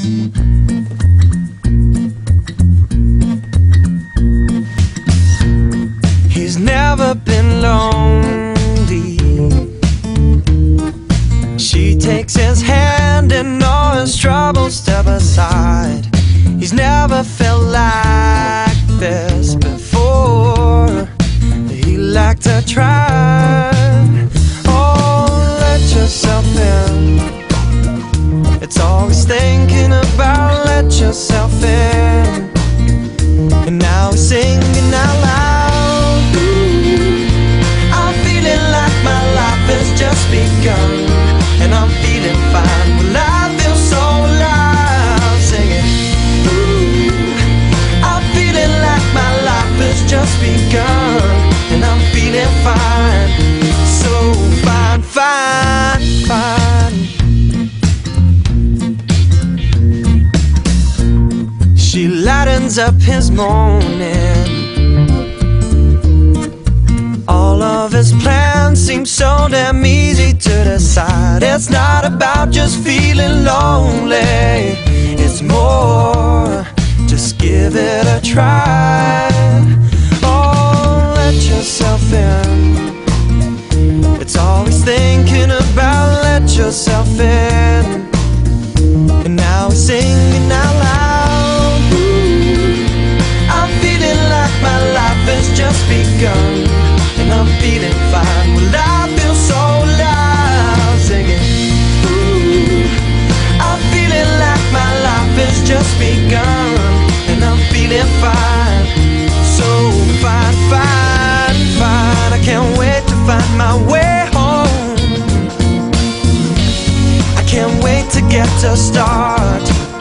He's never been lonely. She takes his hand and all his troubles step aside. He's never felt like this before. He liked to try. Oh, let yourself in. It's always thinking about let yourself in. And now he's singing out loud. Ooh, I'm feeling like my life has just begun, and I'm feeling fine. Well, I feel so alive, singing. Ooh, I'm feeling like my life has just begun, and I'm feeling fine. So fine, fine, fine. She lightens up his morning. All of his plans seem so damn easy to decide. It's not about just feeling lonely, it's more, just give it a try. Oh, let yourself in. It's always thinking about let yourself in. And now he's singing out loud. Ooh, I'm feeling like my life has just begun, and I'm feeling fine. Well, I feel so alive, singing. Ooh, I'm feeling like my life has just begun, and I'm feeling fine. So fine, fine, fine. I can't wait to find my way home. I can't wait to get to start.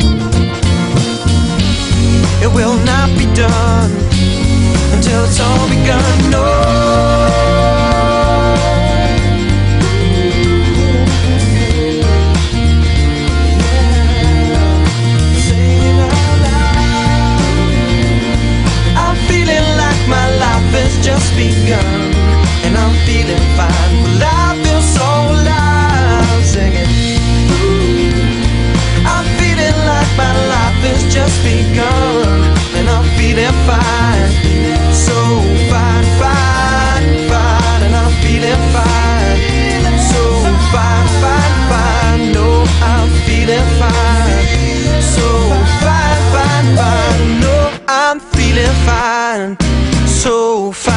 It will not be done until it's all begun. No. Just begun, and I'm feeling fine. Well, I feel so alive, singing. Ooh, I'm feeling like my life has just begun, and I'm feeling fine. So fine, fine, fine, and I'm feeling fine. So fine, fine, fine, no, I'm feeling fine. So fine, fine, fine, no, I'm feeling fine. So fine.